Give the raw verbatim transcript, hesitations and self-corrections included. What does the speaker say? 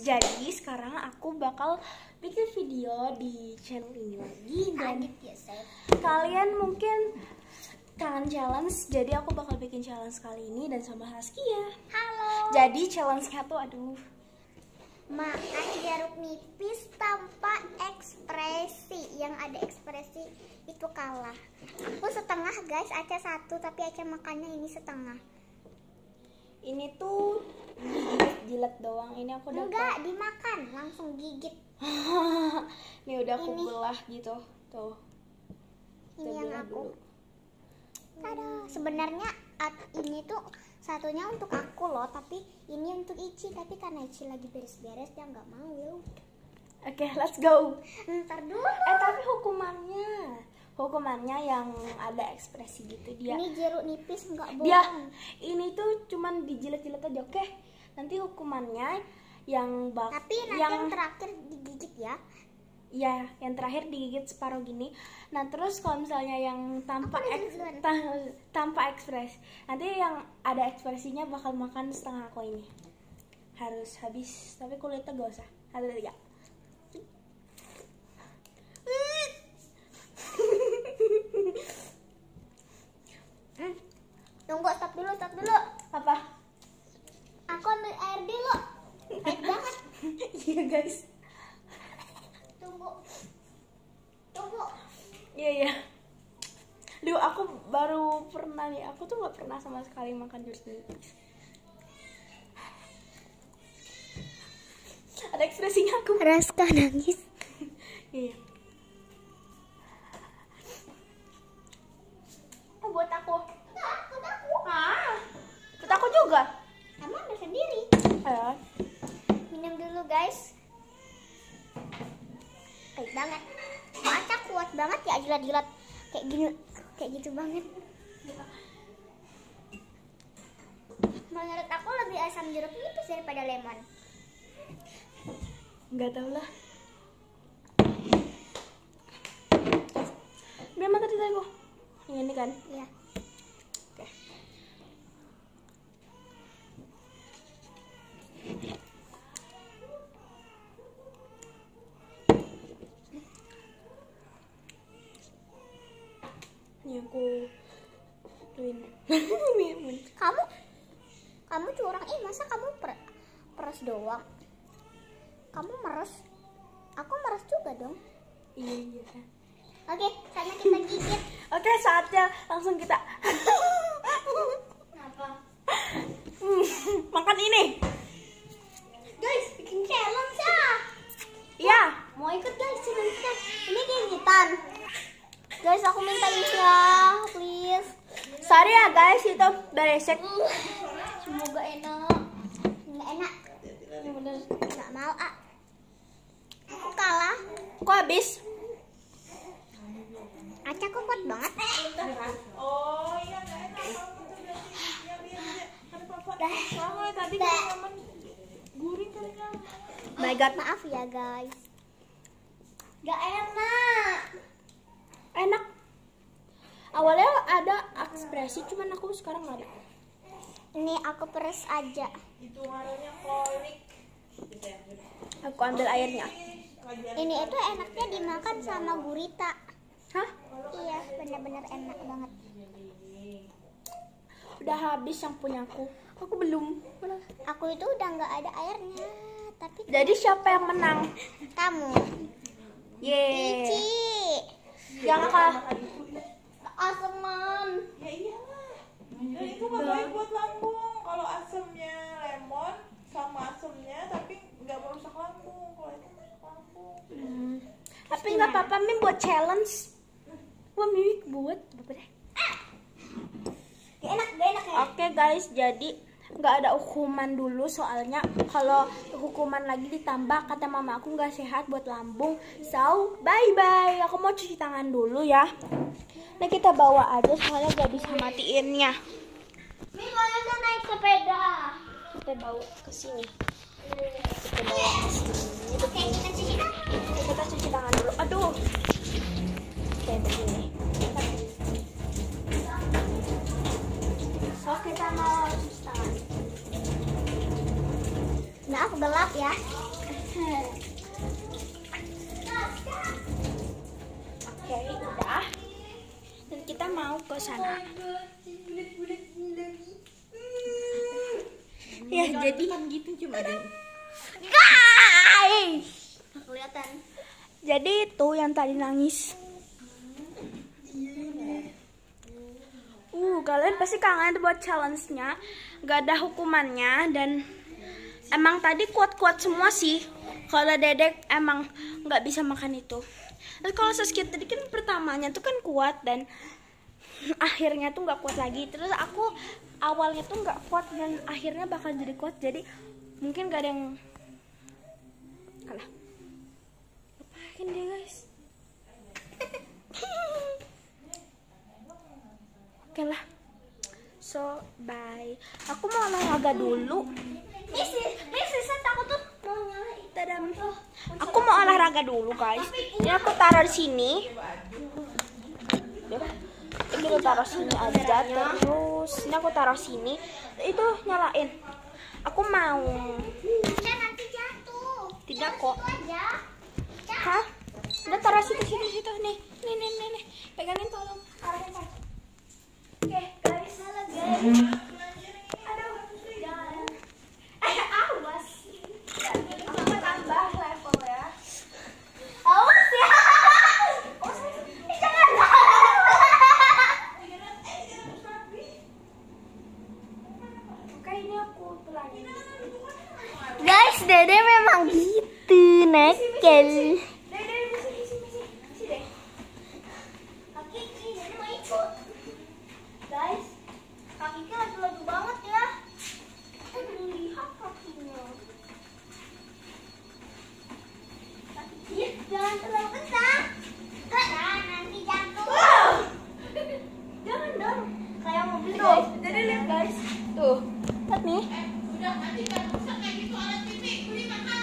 Jadi sekarang aku bakal bikin video di channel ini lagi dan ya, kalian mungkin kangen challenge. Jadi aku bakal bikin challenge kali ini dan sama Saskia. Halo. Jadi challenge-nya tuh aduh, makan jeruk nipis tanpa ekspresi. Yang ada ekspresi itu kalah. Aku setengah guys, Aca satu tapi Aca makannya ini setengah. ini tuh jilat doang. Ini aku udah Enggak dimakan, langsung gigit. Ini udah aku Ini. belah gitu tuh. Ini Kita yang belah aku. dulu. Tada. Sebenarnya at- ini tuh satunya untuk aku loh, tapi ini untuk Ici. Tapi karena Ici lagi beres-beres dia nggak mau ya. udah. Oke, let's go. Ntar dulu. Eh tapi hukumannya, hukumannya yang ada ekspresi gitu dia. Ini jeruk nipis nggak bohong. Dia ini tuh cuman dijilat-jilat aja, oke? Nanti hukumannya yang bak Tapi nanti yang, yang terakhir digigit ya. ya yang terakhir digigit separuh gini. Nah terus kalau misalnya yang tanpa Aku udah eks, duluan. ta- tanpa ekspres, nanti yang ada ekspresinya bakal makan setengah aku ini. Harus habis, tapi kulitnya gak usah. Ada tiga. Hmm. Tunggu, stop dulu, stop dulu. Apa? Aku ambil air dulu. Pahit banget. Iya guys. Tunggu. Tunggu. Iya iya. Duh aku baru pernah nih. Aku tuh nggak pernah sama sekali makan jeruk nipis. Ada ekspresinya aku. Raska nangis. Iya. Oh buat aku. Enggak, buat aku. Ah. Buat aku juga. Kamu ambil sendiri. Eh. Minum dulu guys. Pahit banget. Kok Aca kuat banget ya jilat-jilat kayak gini, kayak gitu banget. Menurut aku lebih asam jeruk nipis daripada lemon. Nggak tahu lah. Biar mata tadi aku. Yang ini kan. Iya. Oke. Ini aku tuin. Minum. Kamu kamu curang. Ih, masa kamu per, peres doang? Kamu meres? Aku meres juga dong. Iya iya. Oke, karena kita gigit. Oke, saatnya langsung kita Kenapa? makan ini. Guys, bikin challenge ya. Iya. Mau ikut guys challenge-nya? Ini gigitan. Guys, aku minta ini ya, please. Sorry ya guys, itu beresek. Semoga enak. Nggak enak. Ini bener nggak mau ah. Aku kalah. Kok habis? Aca kok kuat banget. Oh iya nggak enak. Dah. Sama tadi Dah. kan gurih kali kan. My God, maaf ya guys. Gak enak. Enak. Awalnya ada ekspresi, cuman aku sekarang nggak ada. Ini aku peres aja. Itu warnanya kolik. Aku ambil airnya. Ini itu enaknya dimakan sama gurita. Hah? Iya, bener-bener enak banget. Udah habis yang punya aku. Aku belum. Aku itu udah nggak ada airnya, tapi Jadi siapa yang menang? kamu, Yeay. Ici, Yang kah? aseman. Ya iyalah. Dan itu nggak baik buat lambung. Kalau asemnya lemon sama asemnya, tapi nggak merusak lambung. Kalau itu merusak lambung. Hmm. Tapi nggak apa-apa, Mim buat challenge. Wah, Mimi buat apa deh? Gak enak, gak enak ya. Oke guys, jadi nggak ada hukuman dulu soalnya kalau hukuman lagi ditambah kata mama aku nggak sehat buat lambung. So bye bye. Aku mau cuci tangan dulu ya. Nah kita bawa aja soalnya gak bisa matiinnya. Ini kalian naik sepeda. Kita bawa ke sini. Kita bawa ke sini. Oke, kita cuci tangan. Oke, kita cuci tangan dulu. Aduh. Oke begini. So kita mau cuci tangan. Nah, gelap ya. Oke, udah. Dan kita mau ke sana. Ya, jadi gitu cuma ada. guys. Nggak kelihatan. Jadi itu yang tadi nangis. Uh, kalian pasti kangen tuh buat challenge-nya. Gak ada hukumannya dan emang tadi kuat-kuat semua sih. Kalau Dedek emang nggak bisa makan itu. Terus kalau Saskia tadi kan pertamanya tuh kan kuat dan akhirnya tuh nggak kuat lagi. Terus aku awalnya tuh nggak kuat dan akhirnya bakal jadi kuat. Jadi mungkin gak ada yang kalah. Lupain deh guys. Oke lah. So bye. Aku mau olahraga dulu. Misi, misi saya takut tuh mau nyalain. Tadam. Aku mau olahraga dulu guys. Ini aku taruh di sini. Ini aku taruh sini aja terus. Ini aku taruh sini. Itu nyalain. Aku mau. Ya nanti jatuh. Tidak kok. Itu aja. Hah? Udah taruh situ situ situ nih. Nih nih nih nih. Pegangin tolong. Arahin saya. Oke guys. Halo guys. Aduh. Jangan. Eh awas. Aku mau tambah level ya. Awas ya. Eh, jangan. Oke ini aku pulangin. Guys, Dede memang gitu, nakal. Deh deh misi misi misi misi deh. Kaki ini Dede mau ikut. Guys, kakinya laju-laju banget ya. Lihat kakinya. Kaki jangan terlalu besar. Nah, nanti jatuh. Jangan dong. Kayak mobil Tuh, jadi lihat guys. Tuh, lihat nih. Udah nanti kan rusak kayak gitu alat T V, beli mahal.